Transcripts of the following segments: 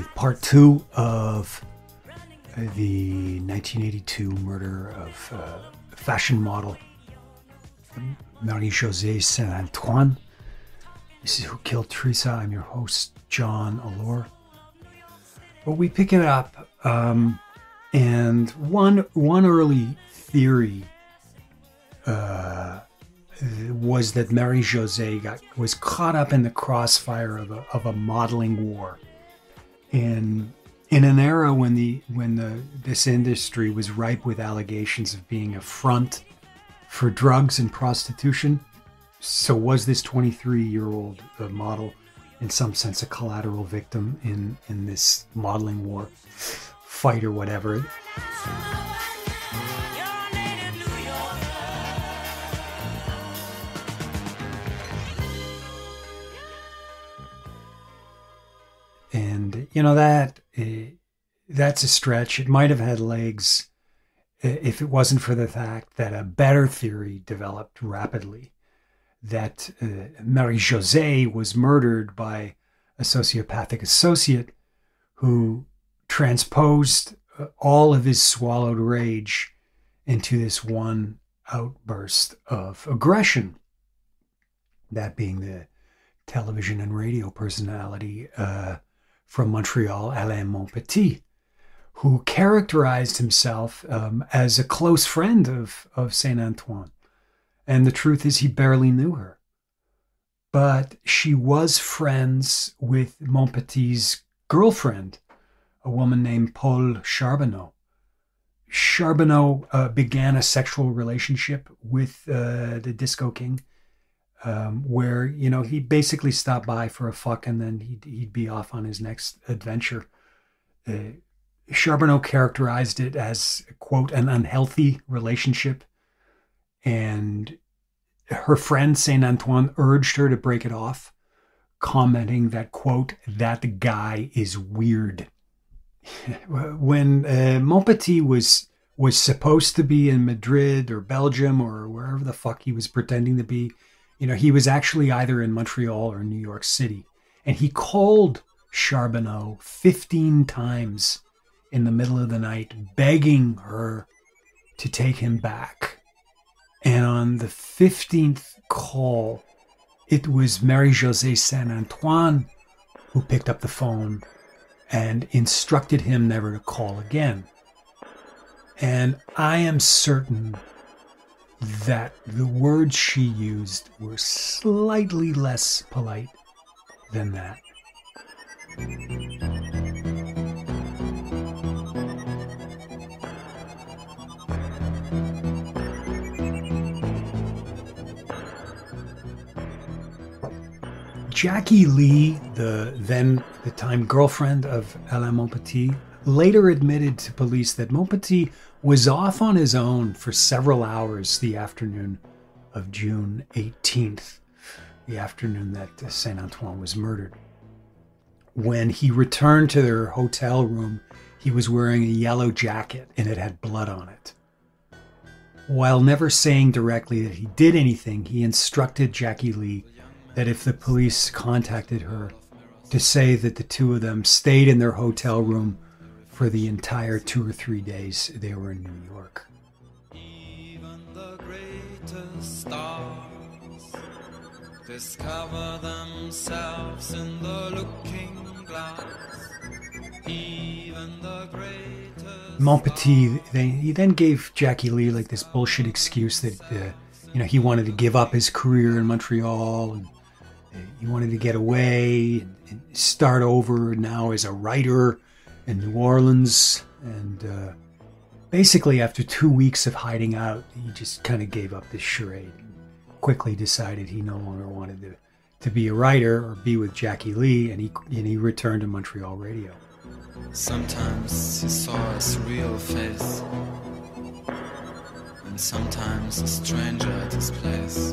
with part two of the 1982 murder of fashion model Marie-Josée Saint-Antoine. This is Who Killed Teresa. I'm your host, John Allure. But we pick it up, and one early theory was that Marie-Josée was caught up in the crossfire of a modeling war in an era when this industry was ripe with allegations of being a front for drugs and prostitution. So was this 23-year-old model in some sense a collateral victim in this modeling war fight or whatever? And, that's a stretch. It might have had legs if it wasn't for the fact that a better theory developed rapidly, that Marie-Josée was murdered by a sociopathic associate who transposed all of his swallowed rage into this one outburst of aggression, that being the television and radio personality from Montreal, Alain Montpetit, who characterized himself as a close friend of Saint-Antoine. And the truth is he barely knew her. But she was friends with Montpetit's girlfriend, a woman named Paul Charbonneau. Charbonneau began a sexual relationship with the Disco King, where, he basically stopped by for a fuck and then he'd be off on his next adventure. Charbonneau characterized it as, quote, an unhealthy relationship. And her friend Saint-Antoine urged her to break it off, commenting that, quote, that guy is weird. When Montpetit was supposed to be in Madrid or Belgium or wherever the fuck he was pretending to be, he was actually either in Montreal or New York City. And he called Charbonneau 15 times in the middle of the night, begging her to take him back. And on the 15th call, it was Marie-Josée Saint-Antoine who picked up the phone and instructed him never to call again. And I am certain that the words she used were slightly less polite than that. Jackie Lee, the time girlfriend of Alain Montpetit, later admitted to police that Montpetit was off on his own for several hours the afternoon of June 18th, the afternoon that Saint-Antoine was murdered. When he returned to their hotel room, he was wearing a yellow jacket and it had blood on it. While never saying directly that he did anything, he instructed Jackie Lee that if the police contacted her, to say that the two of them stayed in their hotel room for the entire 2 or 3 days they were in New York. Even the greatest stars discover themselves in the looking glass. Even the greatest Montpetit, he then gave Jackie Lee like this bullshit excuse that he wanted to give up his career in Montreal and he wanted to get away and start over now as a writer in New Orleans. And basically after 2 weeks of hiding out, he just kind of gave up this charade and quickly decided he no longer wanted to be a writer or be with Jackie Lee, and he returned to Montreal radio. Sometimes he saw his real face, and sometimes a stranger at his place.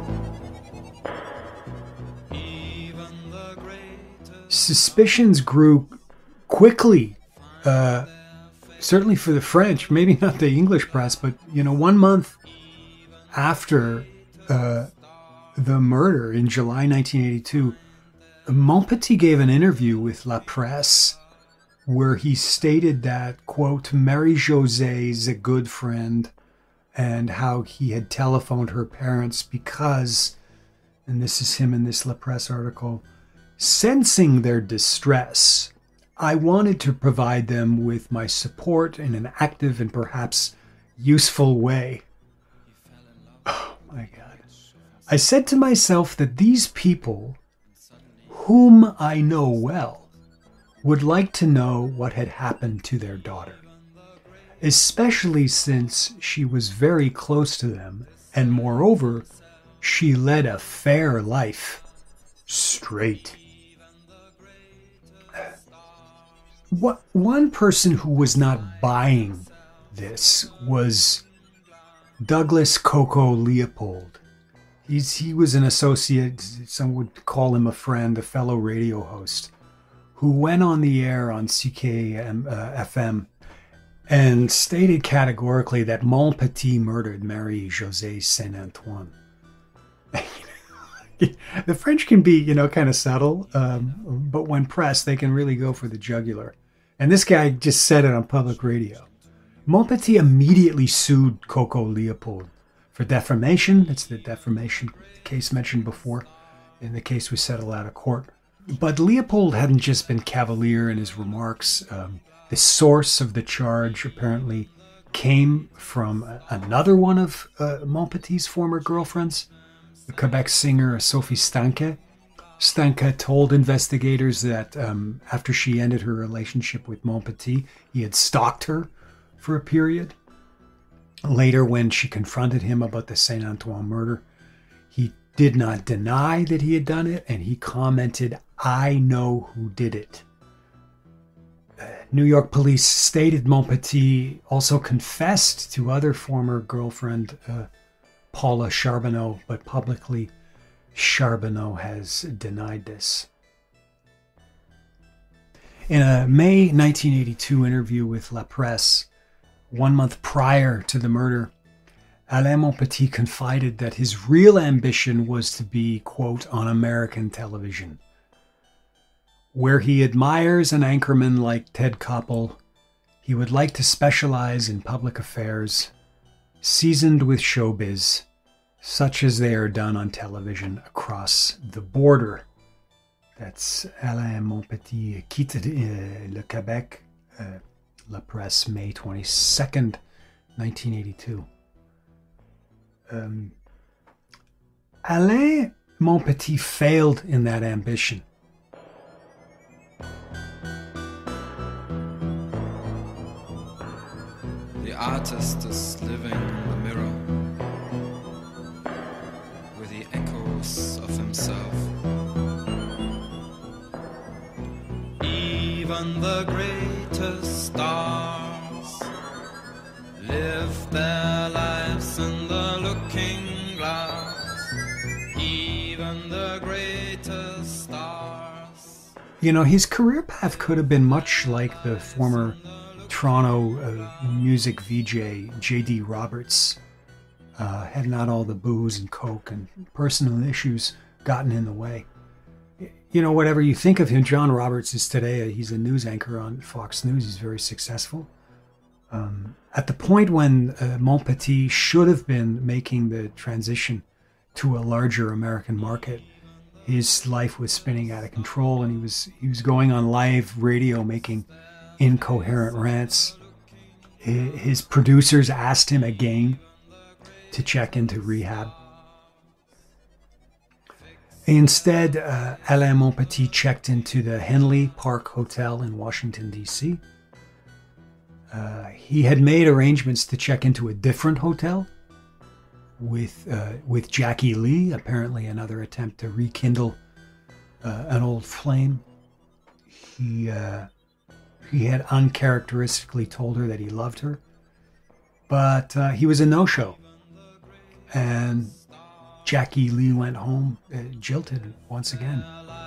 Suspicions grew quickly, certainly for the French, maybe not the English press, but 1 month after the murder in July 1982, Montpetit gave an interview with La Presse where he stated that, quote, Marie-Josée is a good friend, and how he had telephoned her parents because, and this is him in this La Presse article, sensing their distress, I wanted to provide them with my support in an active and perhaps useful way. Oh my God. I said to myself that these people, whom I know well, would like to know what had happened to their daughter, especially since she was very close to them, and moreover, she led a fair life. Straight. One person who was not buying this was Douglas Coco Leopold. He was an associate, some would call him a friend, a fellow radio host, who went on the air on CKFM and stated categorically that Montpetit murdered Marie-Josée Saint-Antoine. The French can be, kind of subtle, but when pressed, they can really go for the jugular. And this guy just said it on public radio. Montpetit immediately sued Coco Leopold for defamation. It's the defamation case mentioned before, and the case was settled out of court. But Leopold hadn't just been cavalier in his remarks. The source of the charge apparently came from another one of Montpetit's former girlfriends, the Quebec singer Sophie Stanke. Stanke told investigators that after she ended her relationship with Montpetit, he had stalked her for a period. Later, when she confronted him about the Saint-Antoine murder, he did not deny that he had done it, and he commented, "I know who did it." New York police stated Montpetit also confessed to other former girlfriend Paula Charbonneau, but publicly Charbonneau has denied this. In a May 1982 interview with La Presse, 1 month prior to the murder, Alain Montpetit confided that his real ambition was to be, quote, on American television, where he admires an anchorman like Ted Koppel. He would like to specialize in public affairs, seasoned with showbiz, such as they are done on television across the border. That's Alain Montpetit quitte le Québec, La Presse, May 22nd, 1982. Alain Montpetit failed in that ambition. The artist is living in the mirror with the echoes of himself. Even the greatest stars live their lives in the looking glass. Even the greatest stars. His career path could have been much like the former Toronto music VJ J.D. Roberts, had not all the booze and coke and personal issues gotten in the way. Whatever you think of him, John Roberts is today, he's a news anchor on Fox News. He's very successful. At the point when Montpetit should have been making the transition to a larger American market, his life was spinning out of control, and he was going on live radio making incoherent rants. His producers asked him again to check into rehab. Instead, Alain Montpetit checked into the Henley Park Hotel in Washington, D.C. He had made arrangements to check into a different hotel with Jackie Lee, apparently another attempt to rekindle an old flame. He had uncharacteristically told her that he loved her, but he was a no-show. And Jackie Lee went home jilted once again.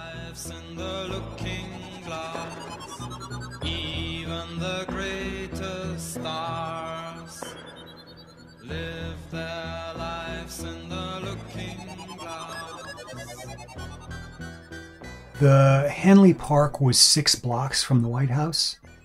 Even the greatest stars live their lives in the looking glass. The Henley Park was 6 blocks from the White House,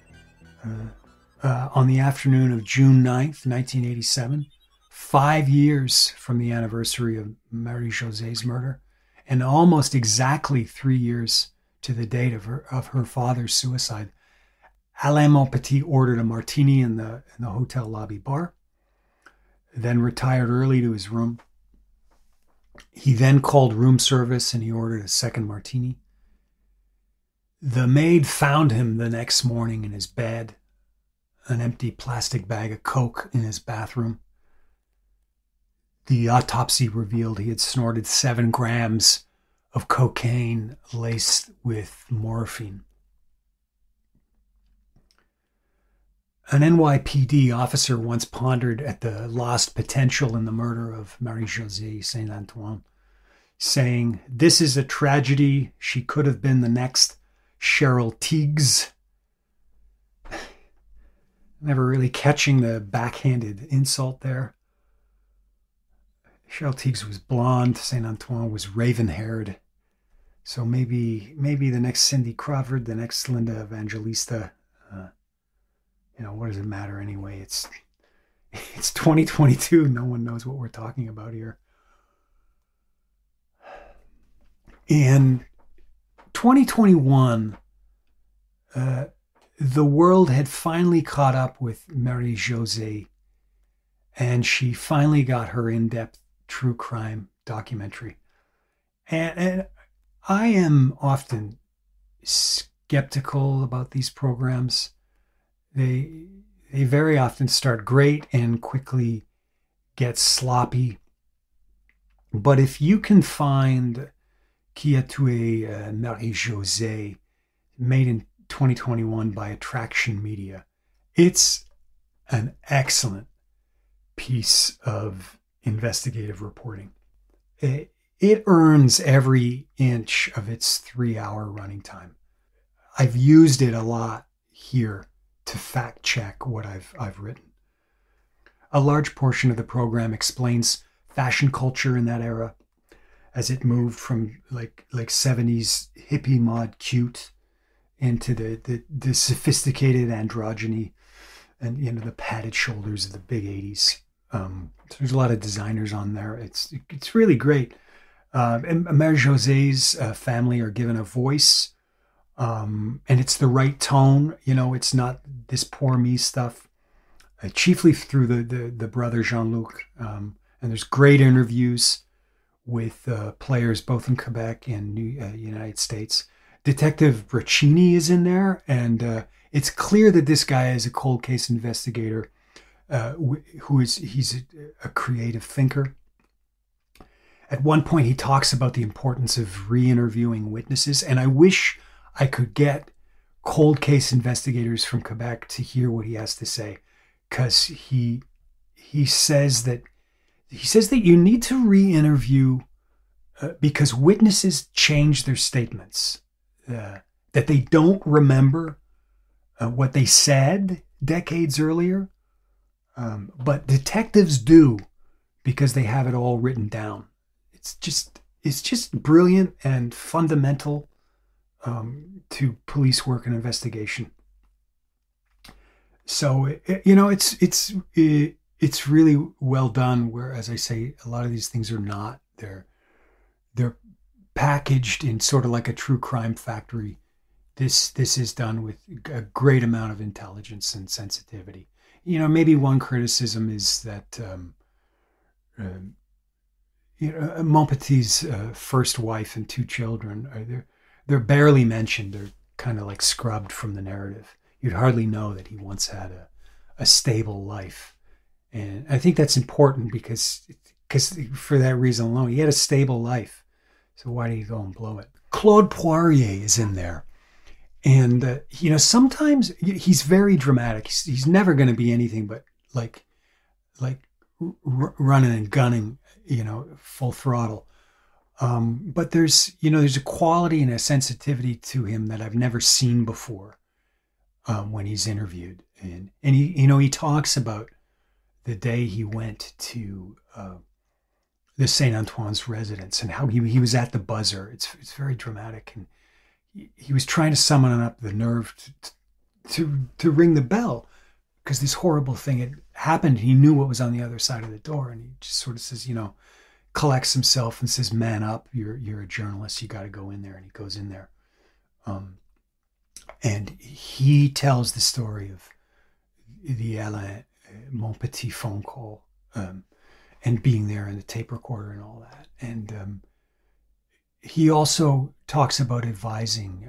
on the afternoon of June 9th, 1987, 5 years from the anniversary of Marie-Josée's murder, and almost exactly 3 years to the date of her father's suicide. Alain Montpetit ordered a martini in the hotel lobby bar, then retired early to his room. He then called room service and he ordered a second martini. The maid found him the next morning in his bed, an empty plastic bag of Coke in his bathroom. The autopsy revealed he had snorted 7 grams of cocaine laced with morphine. An NYPD officer once pondered at the lost potential in the murder of Marie-Josée Saint-Antoine, saying, "This is a tragedy. She could have been the next Cheryl Tiegs." Never really catching the backhanded insult there. Cheryl Tiegs was blonde. Saint-Antoine was raven-haired. So maybe the next Cindy Crawford, the next Linda Evangelista. What does it matter anyway? It's 2022. No one knows what we're talking about here. In 2021, the world had finally caught up with Marie-Josée, and she finally got her in-depth true crime documentary. And I am often skeptical about these programs. They very often start great and quickly get sloppy. But if you can find Qui a tué Marie-Josée, made in 2021 by Attraction Media, it's an excellent piece of investigative reporting. It earns every inch of its 3-hour running time. I've used it a lot here to fact check what I've written. A large portion of the program explains fashion culture in that era as it moved from like 70s hippie mod cute into the sophisticated androgyny and the padded shoulders of the big 80s. So there's a lot of designers on there. It's really great. And Marie-Josée's family are given a voice. And it's the right tone, it's not this poor me stuff, chiefly through the brother Jean-Luc. And there's great interviews with players both in Quebec and United States. Detective Braccini is in there, and it's clear that this guy is a cold case investigator he's a creative thinker. At one point, he talks about the importance of re-interviewing witnesses, and I wish I could get cold case investigators from Quebec to hear what he has to say, because he says that you need to re-interview because witnesses change their statements, that they don't remember what they said decades earlier, but detectives do because they have it all written down. It's just brilliant and fundamental to police work and investigation. So it's really well done. Where, as I say, a lot of these things are not. They're packaged in sort of like a true crime factory. This is done with a great amount of intelligence and sensitivity. Maybe one criticism is that Montpetit's first wife and 2 children they're barely mentioned. They're kind of like scrubbed from the narrative. You'd hardly know that he once had a stable life. And I think that's important because for that reason alone, he had a stable life. So why did he go and blow it? Claude Poirier is in there. And, sometimes he's very dramatic. He's never going to be anything but like running and gunning, full throttle. But there's a quality and a sensitivity to him that I've never seen before when he's interviewed. And he talks about the day he went to the Saint-Antoine's residence and how he was at the buzzer. It's very dramatic. And he was trying to summon up the nerve to ring the bell, because this horrible thing had happened. He knew what was on the other side of the door, and he just sort of says, collects himself and says, "Man up! You're a journalist. You got to go in there." And he goes in there, and he tells the story of the Alain Montpetit phone call, and being there in the tape recorder and all that. And he also talks about advising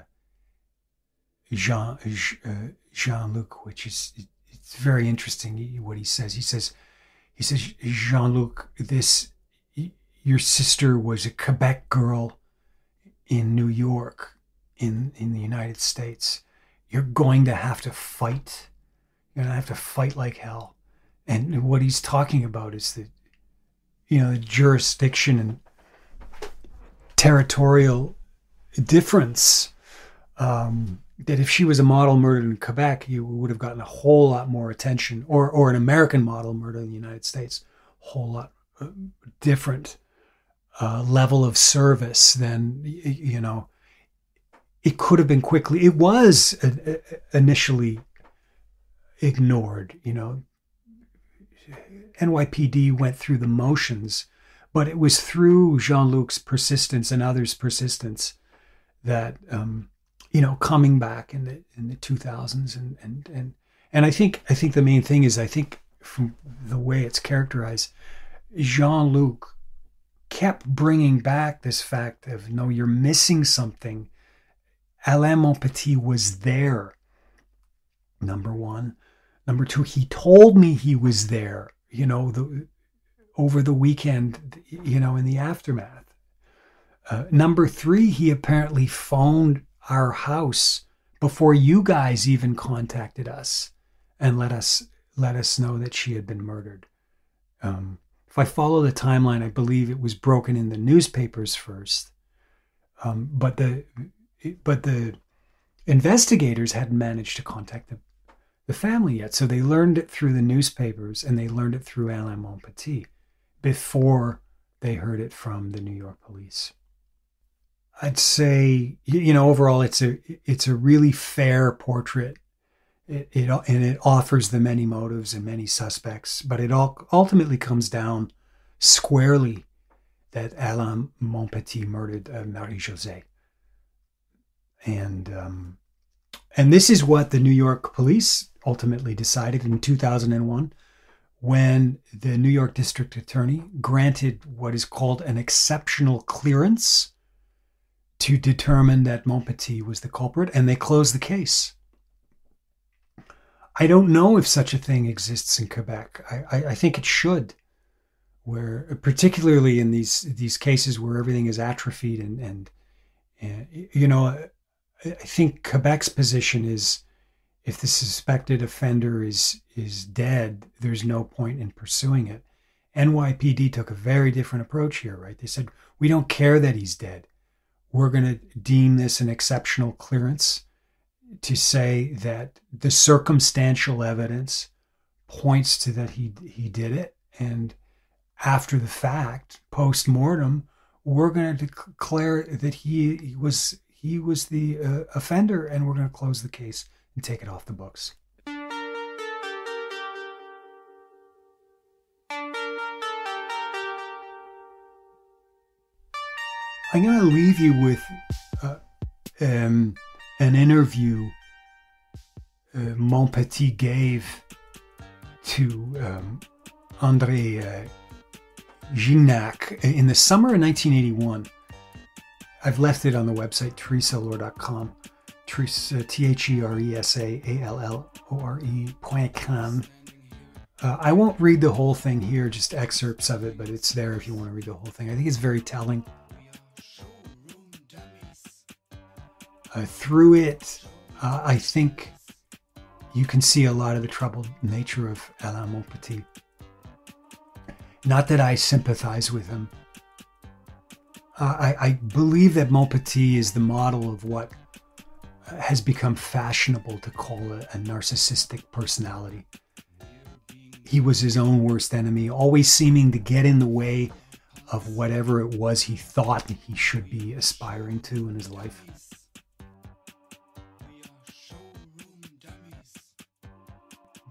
Jean-Luc, which is, it's very interesting what he says. He says, "Jean-Luc, your sister was a Quebec girl in New York, in the United States. You're going to have to fight. You're going to have to fight like hell." And what he's talking about is the jurisdiction and territorial difference. That if she was a model murdered in Quebec, you would have gotten a whole lot more attention, or an American model murder in the United States, a whole lot different level of service than, it could have been quickly. It was initially ignored, NYPD went through the motions, but it was through Jean-Luc's persistence and others' persistence that, coming back in the 2000s, and I think the main thing is, I think from the way it's characterized, Jean-Luc kept bringing back this fact of, no, you're missing something. Alain Montpetit was there. Number one. Number two, he told me he was there, over the weekend, in the aftermath. Number three, he apparently phoned our house before you guys even contacted us and let us know that she had been murdered. If I follow the timeline, I believe it was broken in the newspapers first, but the investigators hadn't managed to contact the family yet, so they learned it through the newspapers, and they learned it through Alain Montpetit before they heard it from the New York police. I'd say, overall, it's a really fair portrait. It offers the many motives and many suspects, but it all ultimately comes down squarely that Alain Montpetit murdered Marie-Josée. And this is what the New York police ultimately decided in 2001, when the New York District Attorney granted what is called an exceptional clearance to determine that Montpetit was the culprit, and they closed the case. I don't know if such a thing exists in Quebec. I think it should, where particularly in these cases where everything is atrophied and I think Quebec's position is, if the suspected offender is dead, there's no point in pursuing it. NYPD took a very different approach here, right? They said, we don't care that he's dead. We're going to deem this an exceptional clearance to say that the circumstantial evidence points to that he did it. And after the fact, post-mortem, we're going to declare that he was the offender, and we're going to close the case and take it off the books. I'm going to leave you with an interview Montpetit gave to André Gignac in the summer of 1981. I've left it on the website, theresaallore.com, TheresaAllore.com. I won't read the whole thing here, just excerpts of it, but it's there if you want to read the whole thing. I think it's very telling. Through it, I think you can see a lot of the troubled nature of Alain Montpetit. Not that I sympathize with him. I believe that Montpetit is the model of what has become fashionable to call a narcissistic personality. He was his own worst enemy, always seeming to get in the way of whatever it was he thought he should be aspiring to in his life.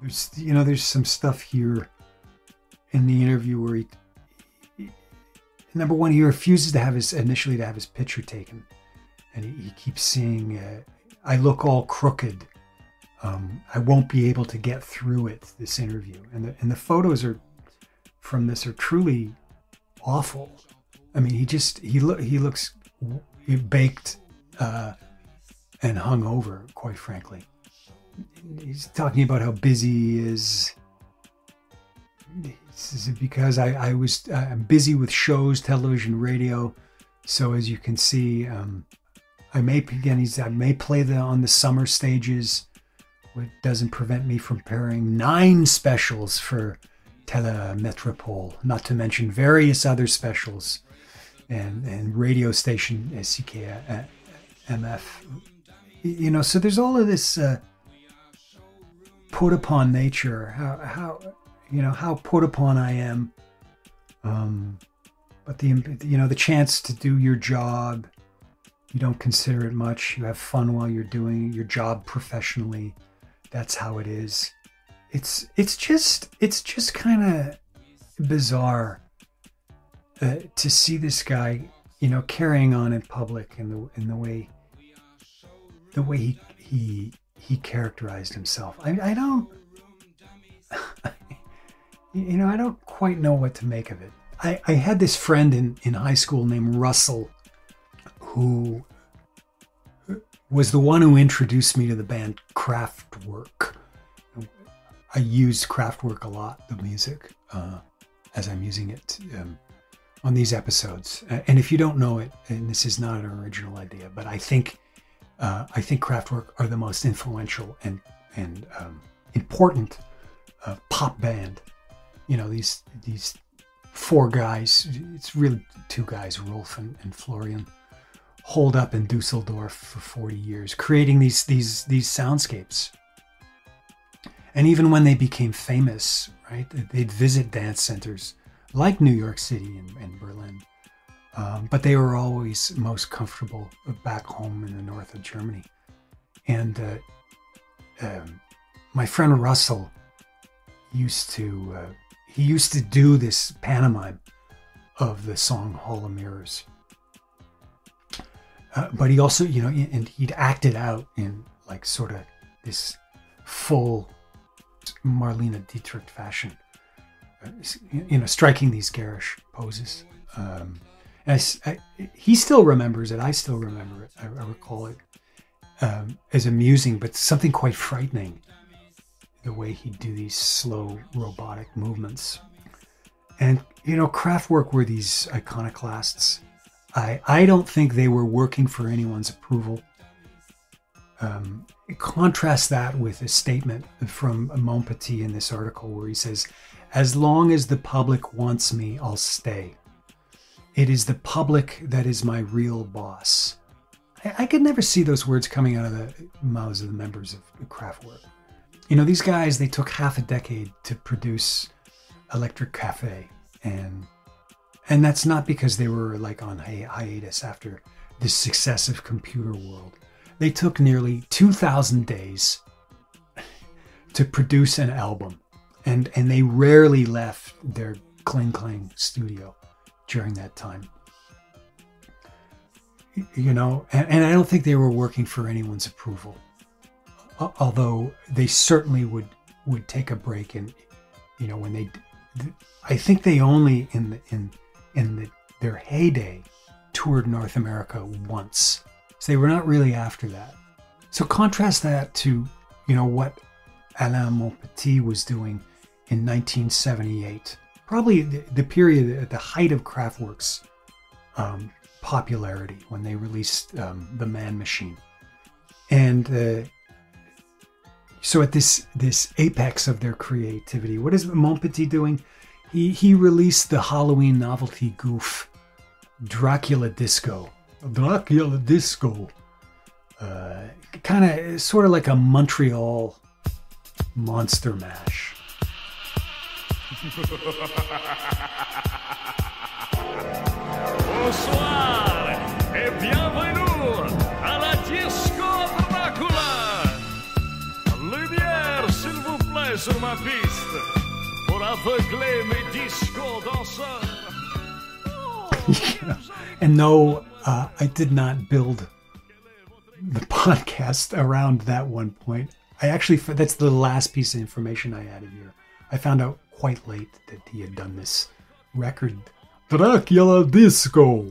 there's some stuff here in the interview where he number one, he refuses to have his picture taken, and he keeps saying, "I look all crooked. I won't be able to get through it." This interview, and the photos from this are truly awful. I mean, he looks baked and hung over, quite frankly. He's talking about how busy he is. This is because I'm busy with shows, television, radio. So as you can see, I may play on the summer stages, which doesn't prevent me from pairing 9 specials for Telemetropole, not to mention various other specials and radio station CKMF. So there's all of this put upon nature, how put upon I am, but the chance to do your job, you don't consider it much. You have fun while you're doing your job professionally. That's how it is. It's just kind of bizarre to see this guy, carrying on in public in the way he characterized himself. I don't I don't quite know what to make of it. I had this friend in high school named Russell, who was the one who introduced me to the band Kraftwerk. I use Kraftwerk a lot, the music, as I'm using it on these episodes. And if you don't know it, and this is not an original idea, but I think Kraftwerk are the most influential and important pop band. These 4 guys, it's really 2 guys, Rolf and Florian, holed up in Dusseldorf for 40 years, creating these soundscapes. And even when they became famous, right, they'd visit dance centers like New York City and Berlin. But they were always most comfortable back home in the north of Germany. And my friend Russell used to do this pantomime of the song Hall of Mirrors. But he also, and he'd act it out in like sort of this full Marlene Dietrich fashion, striking these garish poses. He still remembers it. I still remember it. I recall it as amusing, but something quite frightening. The way he'd do these slow robotic movements. And, Kraftwerk were these iconoclasts. I don't think they were working for anyone's approval. Contrast that with a statement from Montpetit in this article where he says, "As long as the public wants me, I'll stay. It is the public that is my real boss." I could never see those words coming out of the mouths of the members of Kraftwerk. These guys, they took half a decade to produce Electric Cafe. And that's not because they were like on hiatus after the success of Computer World. They took nearly 2,000 days to produce an album. And they rarely left their Kling Klang studio during that time. And I don't think they were working for anyone's approval. Although they certainly would take a break, and when they, I think they only in their heyday toured North America once, so they were not really after that. So contrast that to what Alain Montpetit was doing in 1978, probably the period at the height of Kraftwerk's popularity when they released the Man Machine, and. So at this apex of their creativity, what is Montpetit doing? He released the Halloween novelty goof, Dracula Disco. Kind of, sort of like a Montreal monster mash. Bonsoir et bienvenue à la Disco Dracula. Lumière, s'il vous plaît, sur ma piste pour aveugler mes disco danseurs. Yeah. And no, I did not build the podcast around that one point. That's the last piece of information I added here. I found out quite late that he had done this record, Dracula Disco.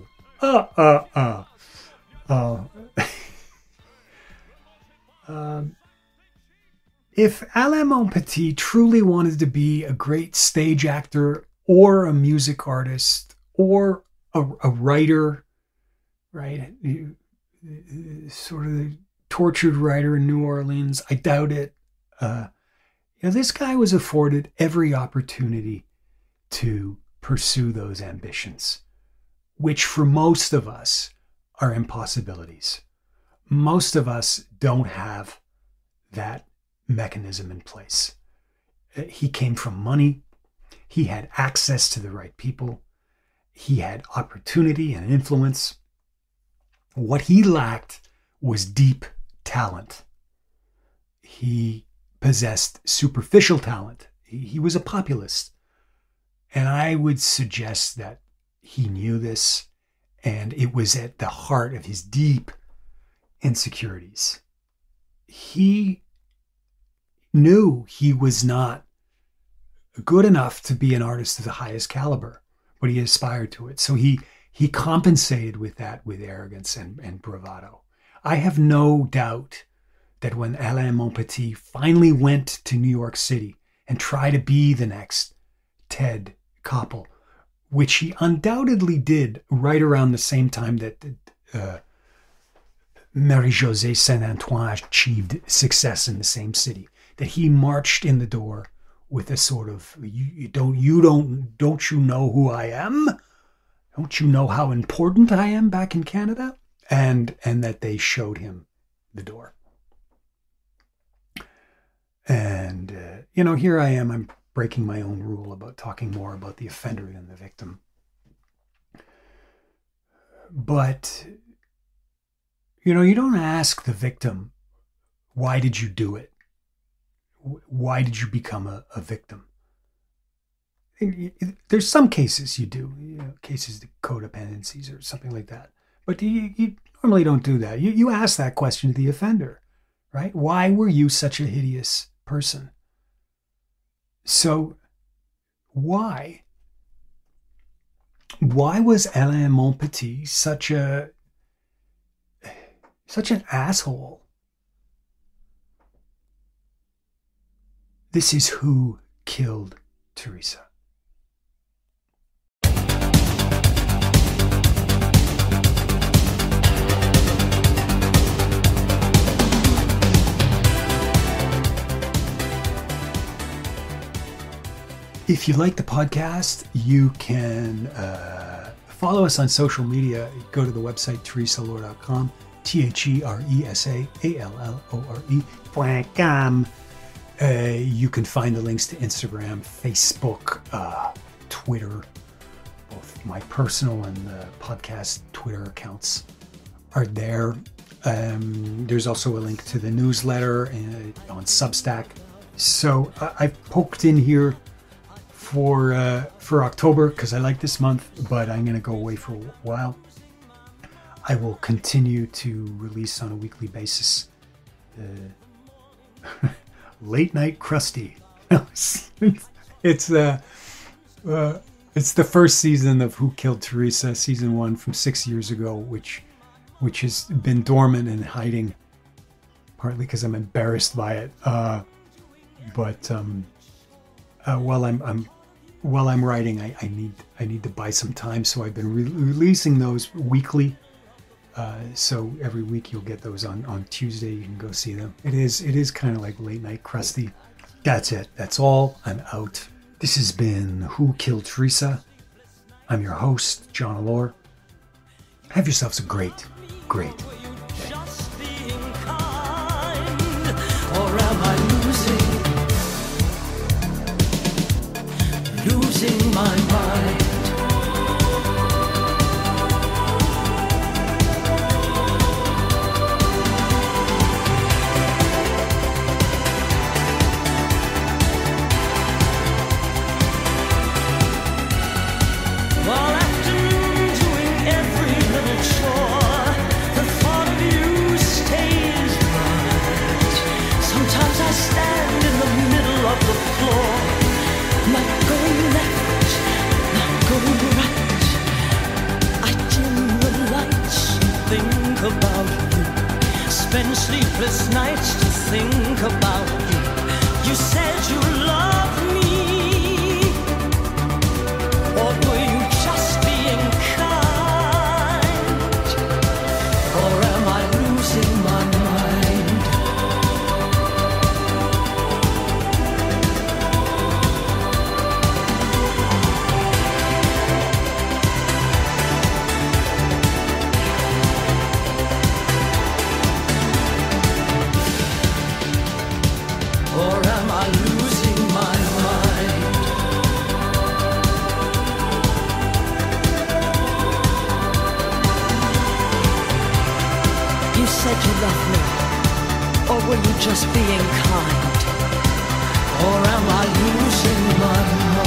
If Alain Montpetit truly wanted to be a great stage actor or a music artist or a writer, right? Sort of the tortured writer in New Orleans, I doubt it. This guy was afforded every opportunity to pursue those ambitions, which for most of us are impossibilities. Most of us don't have that mechanism in place. He came from money. He had access to the right people. He had opportunity and influence. What he lacked was deep talent. He possessed superficial talent. He was a populist. And I would suggest that he knew this, and it was at the heart of his deep insecurities. He knew he was not good enough to be an artist of the highest caliber, but he aspired to it. So he compensated with that with arrogance and bravado. I have no doubt that when Alain Montpetit finally went to New York City and tried to be the next Ted Koppel, which he undoubtedly did right around the same time that Marie-Josée Saint-Antoine achieved success in the same city, that he marched in the door with a sort of, don't you know who I am? Don't you know how important I am back in Canada? And that they showed him the door. And, here I am, I'm breaking my own rule about talking more about the offender than the victim. But, you don't ask the victim, why did you do it? Why did you become a victim? There's some cases you do, cases of codependencies or something like that. But you normally don't do that. You ask that question to the offender, right? Why were you such a hideous person? So why was Alain Montpetit such an asshole? This is Who Killed Teresa. If you like the podcast, you can follow us on social media. Go to the website, teresalore.com, ThereSalore.com. You can find the links to Instagram, Facebook, Twitter. Both my personal and the podcast Twitter accounts are there. There's also a link to the newsletter on Substack. So I've poked in here for October because I like this month, but I'm going to go away for a while. I will continue to release on a weekly basis. Late Night Krusty. It's the first season of Who Killed Teresa, season 1 from 6 years ago, which has been dormant and hiding, partly because I'm embarrassed by it. While I'm writing, I need to buy some time, so I've been releasing those weekly. So every week you'll get those on Tuesday. You can go see them. It is kind of like Late Night Krusty. That's it. That's all. I'm out. This has been Who Killed Teresa. I'm your host, John Allure. Have yourselves a great, great day. Just being kind, or am I losing my mind? and sleepless nights to think about you. You said you loved me, or were you just being kind? Or am I losing my mind? Or am I losing my mind? You said you loved me, or were you just being kind? Or am I losing my mind?